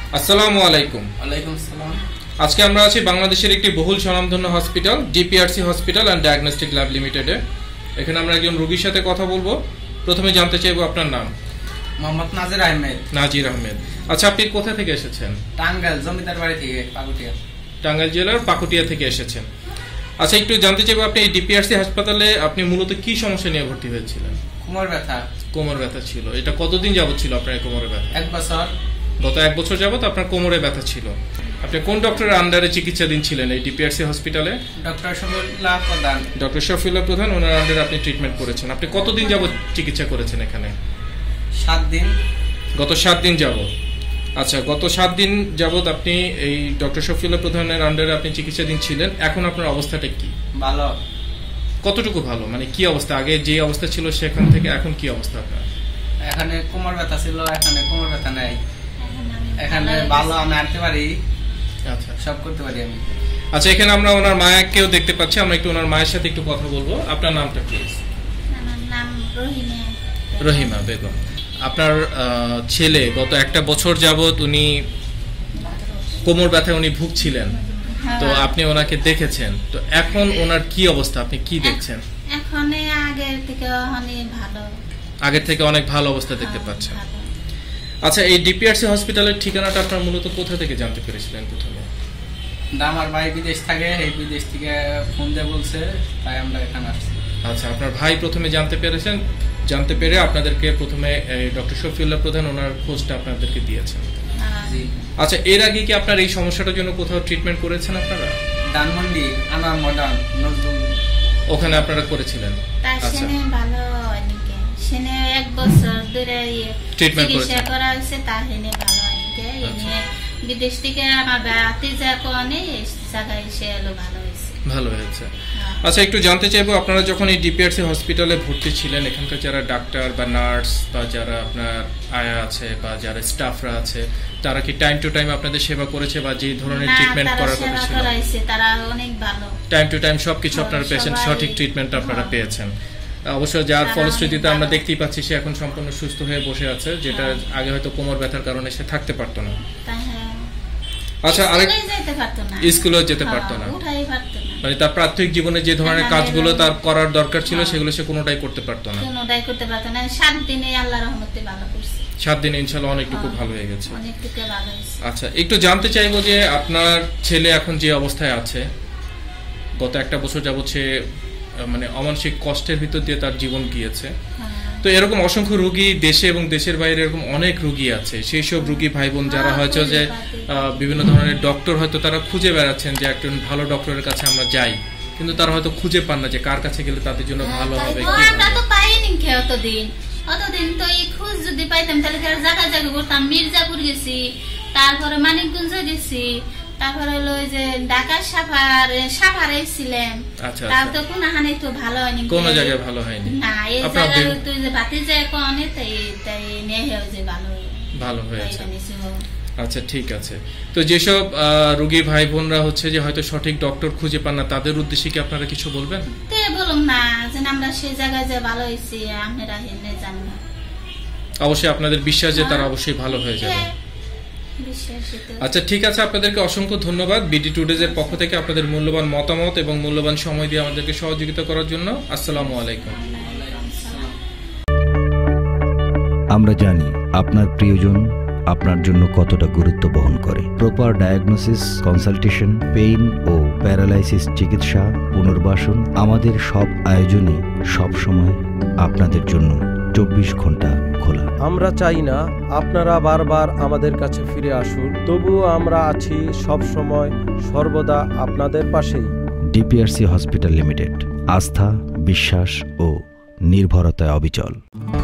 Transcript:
আসসালামু আলাইকুম। ওয়ালাইকুম আসসালাম। আজকে আমরা আছি বাংলাদেশের একটি বহুল স্বনামধন্য hospital DPRC hospital and diagnostic lab লিমিটেডে। এখানে আমরা একজন রোগীর সাথে কথা বলবো। প্রথমে জানতে চাইবো আপনার নাম। মোহাম্মদ নাজির আহমেদ। নাজির আহমেদ। আচ্ছা, আপনি কোথা থেকে এসেছেন? টাঙ্গাইল জমিদার বাড়ি থেকে, পাকুটিয়া। টাঙ্গাইল জেলার পাকুটিয়া থেকে এসেছেন। আচ্ছা, একটু জানতে চাইবো আপনি এই ডিপিআরসি হাসপাতালে আপনি মূলত কি সমস্যা নিয়ে ভর্তি হয়েছিলেন? কোমর ব্যথা। কোমর ব্যথা ছিল। এটা কতদিন যাবত ছিল আপনার কোমরে ব্যথা? 1 বছর। গত 1 বছর যাবত আপনার কোমরে ব্যথা ছিল। আপনি কোন ডক্টরের আন্ডারে চিকিৎসাধীন ছিলেন এই ডিপিআরসি হসপিটালে? ডক্টর শফিউল্লাহ প্রধান। ডক্টর শফিউল্লাহ প্রধান, ওনার আন্ডারে আপনি ট্রিটমেন্ট করেছেন। আপনি কতদিন যাবত চিকিৎসা করেছেন এখানে? 7 দিন। গত 7 দিন যাবত। আচ্ছা, গত 7 দিন যাবত আপনি এই ডক্টর শফিউল্লাহ প্রধানের আন্ডারে আপনি চিকিৎসাধীন ছিলেন। এখন আপনার অবস্থাটা কি? ভালো। কতটুকু ভালো? মানে কি অবস্থা? আগে যে অবস্থা ছিল সেখান থেকে এখন কি অবস্থা আপনার? এখানে কোমর ব্যথা ছিল, এখানে কোমর ব্যথা নাই। এখানে ভালো, আমি হাঁটতে পারি। আচ্ছা, সব করতে পারি আমি। আচ্ছা, এখানে আমরা ওনার মায়াকেও দেখতে পাচ্ছি। আমরা একটু ওনার মায়ের সাথে একটু কথা বলবো। আপনার নামটা প্লিজ? আমার নাম রহিমা। রহিমা বেগম। আপনার ছেলে গত 1 বছর যাবত উনি কোমর ব্যথায় উনি ভুগছিলেন, তো আপনি ওনাকে দেখেছেন, তো এখন ওনার কি অবস্থা, আপনি কি দেখছেন? এখন আগের থেকে অনেক ভালো। আগের থেকে অনেক ভালো অবস্থা দেখতে পাচ্ছেন। আচ্ছা, এই ডিপিআরসি হসপিটালের ঠিকানাটা আপনার মূলত কোথা থেকে জানতে পেরেছিলেন প্রথমে? আমার ভাই বিদেশ থাকে, এই বিদেশ থেকে ফোন দিয়ে বলছে, তাই আমরা এখানে আসছি। আচ্ছা, আপনার ভাই প্রথমে জানতে পেরেছেন, জানতে পেরে আপনাদেরকে প্রথমে ডক্টর শফিউল্লাহ প্রধান ওনার খোঁজটা আপনাদেরকে দিয়েছেন। আচ্ছা, এর আগে কি আপনার এই সমস্যাটার জন্য কোথাও ট্রিটমেন্ট করেছেন আপনারা? ধানমন্ডি আনোয়ার মডার্ন নজরুল, ওখানে আপনারা করেছিলেন? আচ্ছা, ভালো অনেকে সেনে 1 বছর ধরে ট্রিটমেন্ট চিকিৎসা করা হয়েছে, তার হেনে ভালো অনেকে। এনে বিদেশ থেকে আমার বাতিজা কোনে এই জায়গায় এসে এলো, ভালো হয়েছে। ভালো হয়েছে। আচ্ছা, একটু জানতে চাইবো আপনারা যখন এই ডিপিআরসি হসপিটালে ভর্তি ছিলেন, এখানকার যারা ডাক্তার বা নার্স বা যারা আপনার আয়া আছে বা যারা স্টাফরা আছে, তারা কি টাইম টু টাইম আপনাদের সেবা করেছে বা যে ধরনের ট্রিটমেন্ট করার কথা ছিল তারা অনেক ভালো, টাইম টু টাইম সবকিছু আপনার পেশেন্ট সঠিক ট্রিটমেন্ট আপনারা পেয়েছেন? অবশ্য যার ফলশ্রুতিতে আমরা দেখতেই পাচ্ছি সে এখন সম্পূর্ণ সুস্থ হয়ে বসে আছে, যেটা আগে হয়তো কোমর ব্যথার কারণে সে থাকতে পারতো না। আচ্ছা, আরেক স্কুলেও যেতে পারতো না, মানে তার প্রাথমিক জীবনে যে ধরনের কাজগুলো তার করার দরকার ছিল সেগুলো সে কোনোটাই করতে পারতো না। 7 দিনে আল্লাহর রহমতে ভালো করছে। 7 দিনে ইনশাআল্লাহ অনেকটুকু ভালো হয়ে গেছে। আচ্ছা, একটু জানতে চাইবো যে আপনার ছেলে এখন যে অবস্থায় আছে, গত 1 বছর যাবত সে মানে অমানসিক কষ্টের ভিতর দিয়ে তার জীবন গিয়েছে, তো এরকম অসংখ্য রোগী দেশে এবং দেশের বাইরে এরকম অনেক রোগী আছে। সেই সব রোগী ভাই বোন যারা হয়তো যে বিভিন্ন ধরনের ডক্টর হয়তো তারা খুঁজে বেড়াচ্ছেন যে একজন ভালো ডক্টরের কাছে আমরা যাই, কিন্তু তারা হয়তো খুঁজে পান না যে কার কাছে গেলে তাদের জন্য ভালো হবে। আমরা তো পাইনি অতদিন তো এই খোঁজ যদি পাইতাম তাহলে জায়গা জায়গা করতাম। মির্জাপুর গেছি, তারপরে মানিকগঞ্জ গেছি, তারপরে হলো যে ঢাকা সাফারে ছিলাম। তার তো কোন হানি তো ভালো হয়নি, কোন জায়গায় ভালো হয়নি না। এই জায়গায় তো যে বাতিজা কোনে তাই নিয়ে যে ভালো হয়েছে। আচ্ছা, ঠিক আছে। তো যেসব রোগী ভাই বোনরা হচ্ছে যে হয়তো সঠিক ডক্টর খুঁজে পান না, তাদের উদ্দেশ্যে কি আপনারা কিছু বলবেন? বলুন না যে আমরা সেই জায়গায় যে ভালো হয়েছি, আপনারা হেনে জানেন না। অবশ্যই আপনাদের বিশ্বাস যে তারা অবশ্যই ভালো হয়ে যাবে। আচ্ছা, ঠিক আছে, আপনাদেরকে অসংখ্য ধন্যবাদ বিডি টুডেজ এর পক্ষ থেকে আপনাদের মূল্যবান মতামত এবং মূল্যবান সময় দিয়ে আমাদেরকে সহযোগিতা করার জন্য। আসসালামু আলাইকুম। আমরা জানি আপনার প্রিয়জন আপনার জন্য কতটা গুরুত্ব বহন করে। প্রপার ডায়াগনোসিস, কনসালটেশন, পেইন ও প্যারালাইসিস চিকিৎসা, পুনর্বাসন, আমাদের সব আয়োজনই সব সময় আপনাদের জন্য 24 ঘন্টা খোলা। আমরা চাই না আপনারা বারবার আমাদের কাছে ফিরে আসুন, তবুও আমরা আছি সব সময় সর্বদা আপনাদের পাশেই। ডিপিআরসি হসপিটাল লিমিটেড, আস্থা, বিশ্বাস ও নির্ভরতায় অবিচল।